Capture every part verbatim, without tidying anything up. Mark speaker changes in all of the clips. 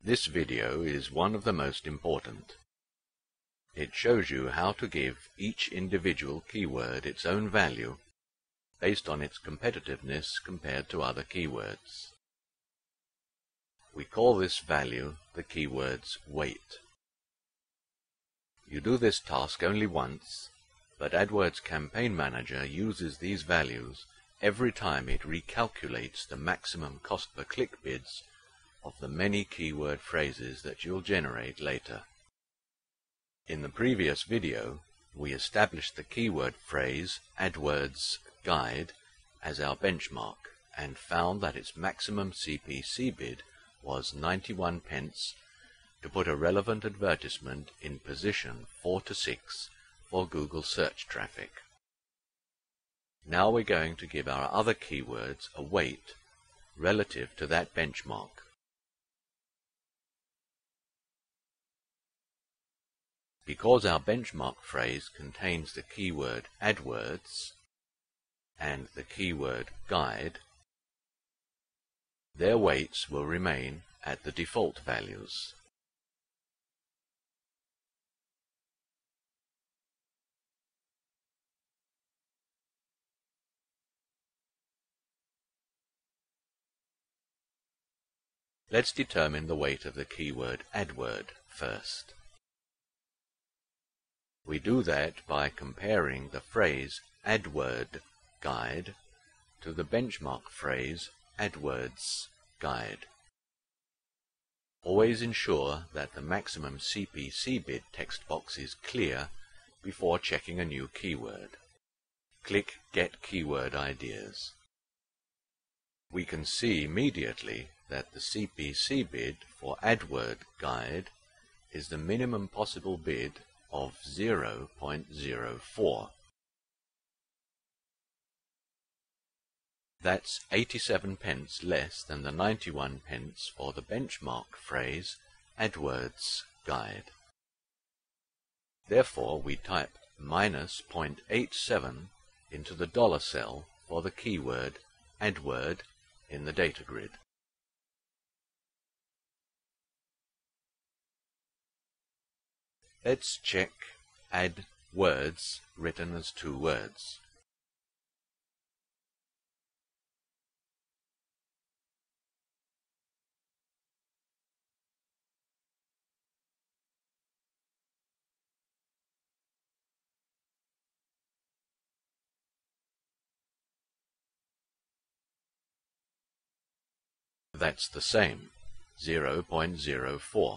Speaker 1: This video is one of the most important. It shows you how to give each individual keyword its own value based on its competitiveness compared to other keywords. We call this value the keyword's weight. You do this task only once, but AdWords Campaign Manager uses these values every time it recalculates the maximum cost per click bids of the many keyword phrases that you'll generate later. In the previous video, we established the keyword phrase AdWords Guide as our benchmark and found that its maximum C P C bid was ninety-one pence to put a relevant advertisement in position four to six for Google search traffic. Now we're going to give our other keywords a weight relative to that benchmark. Because our benchmark phrase contains the keyword AdWords and the keyword Guide, their weights will remain at the default values. Let's determine the weight of the keyword AdWord first. We do that by comparing the phrase AdWord Guide to the benchmark phrase AdWords Guide. Always ensure that the maximum C P C bid text box is clear before checking a new keyword. Click Get Keyword Ideas. We can see immediately that the C P C bid for AdWord Guide is the minimum possible bid of zero point zero four. That's eighty-seven pence less than the ninety-one pence for the benchmark phrase AdWords Guide. Therefore, we type minus zero point eight seven into the dollar cell for the keyword AdWord in the data grid. Let's check AdWords written as two words. That's the same, zero point zero four.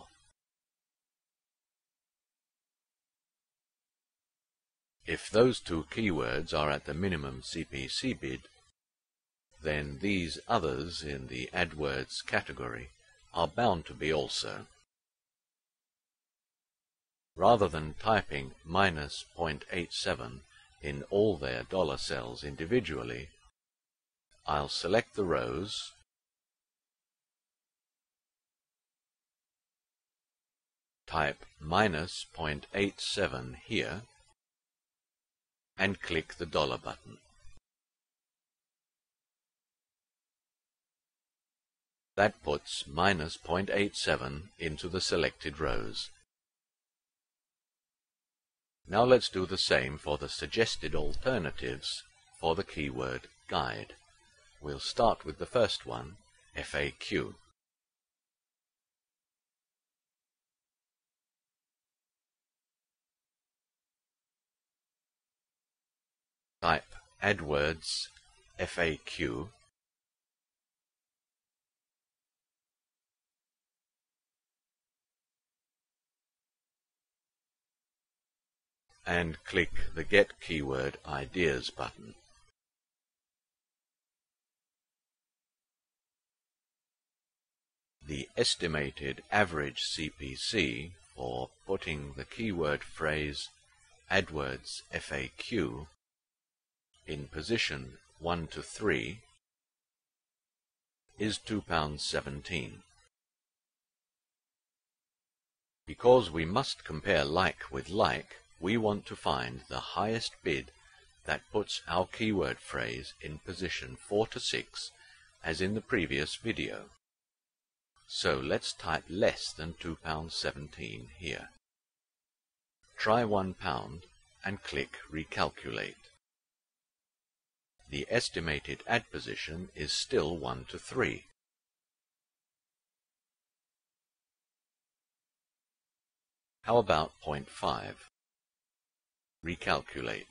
Speaker 1: If those two keywords are at the minimum C P C bid, then these others in the AdWords category are bound to be also. Rather than typing minus zero point eight seven in all their dollar cells individually, I'll select the rows, type minus zero point eight seven here, and click the dollar button. That puts minus zero point eight seven into the selected rows. Now let's do the same for the suggested alternatives for the keyword Guide. We'll start with the first one, F A Q. Type AdWords F A Q and click the Get Keyword Ideas button. The estimated average C P C for putting the keyword phrase AdWords F A Q in position one to three is two pounds seventeen. Because we must compare like with like, we want to find the highest bid that puts our keyword phrase in position four to six as in the previous video. So let's type less than two pounds seventeen here. Try one pound and click Recalculate. The estimated ad position is still one to three. How about zero point five? Recalculate.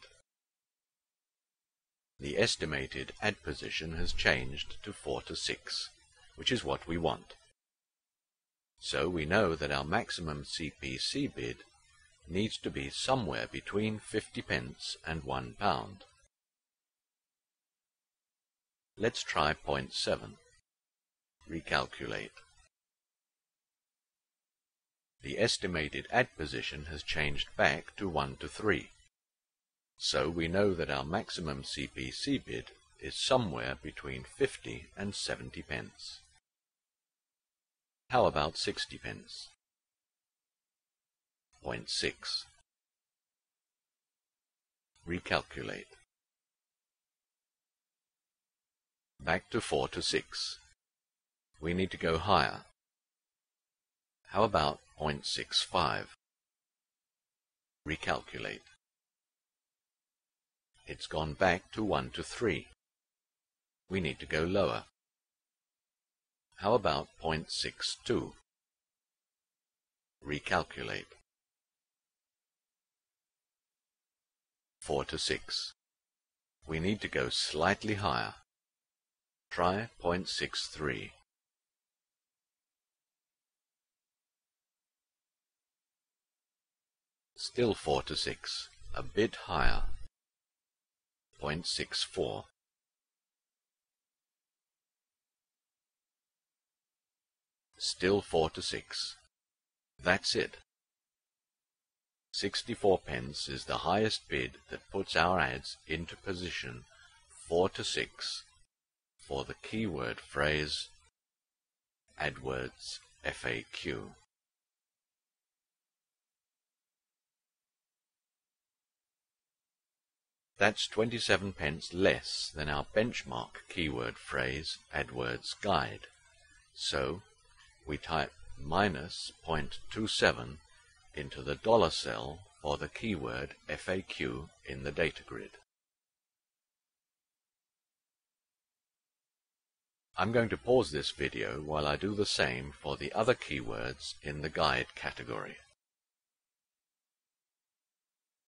Speaker 1: The estimated ad position has changed to four to six, which is what we want. So we know that our maximum C P C bid needs to be somewhere between fifty pence and one pound. Let's try zero point seven. Recalculate. The estimated ad position has changed back to one to three. So we know that our maximum C P C bid is somewhere between fifty and seventy pence. How about sixty pence? zero point six. Recalculate. Back to four to six. We need to go higher. How about zero point six five? Recalculate. It's gone back to one to three. We need to go lower. How about zero point six two? Recalculate. four to six. We need to go slightly higher. Try zero point six three. Still four to six, a bit higher. zero point six four. Still four to six. That's it. sixty-four pence is the highest bid that puts our ads into position four to six for the keyword phrase AdWords F A Q. That's twenty-seven pence less than our benchmark keyword phrase AdWords Guide. So we type minus zero point two seven into the dollar cell for the keyword F A Q in the data grid. I'm going to pause this video while I do the same for the other keywords in the guide category.